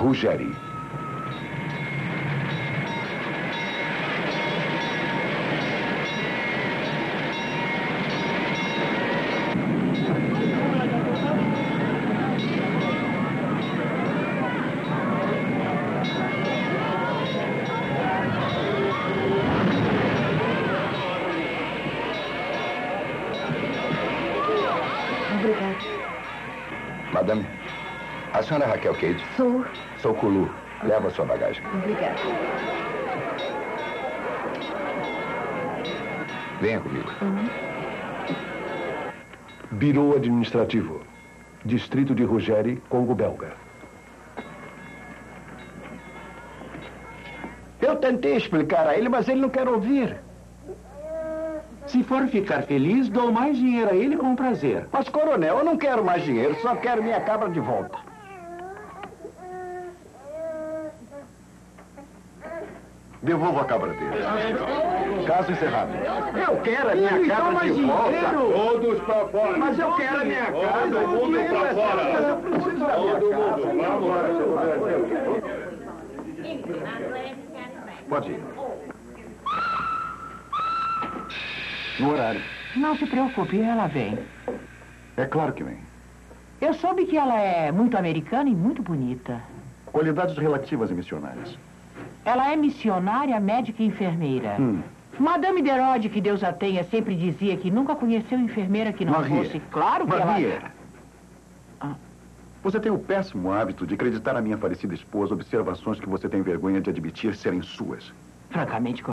Ruggeri. Obrigada. Madame, a senhora é Raquel Cade? Sou. Sou Kulu. Leva a sua bagagem. Obrigada. Venha comigo. Birô Administrativo. Distrito de Ruggeri, Congo Belga. Eu tentei explicar a ele, mas ele não quer ouvir. Se for ficar feliz, dou mais dinheiro a ele com prazer. Mas, coronel, eu não quero mais dinheiro, só quero minha cabra de volta. Devolva a cabra dele. Caso encerrado. Eu quero a minha cabra de volta. Todos para fora. Mas eu quero a minha cabra. Todo mundo para fora. Mas eu preciso da minha cabra. Pode ir. No horário. Não se preocupe, ela vem. É claro que vem. Eu soube que ela é muito americana e muito bonita. Qualidades relativas e missionárias. Ela é missionária, médica e enfermeira. Madame Derode, que Deus a tenha, sempre dizia que nunca conheceu enfermeira que não Maria. fosse. Claro que Maria. ela... Você tem o péssimo hábito de acreditar à minha falecida esposa observações que você tem vergonha de admitir serem suas. Francamente,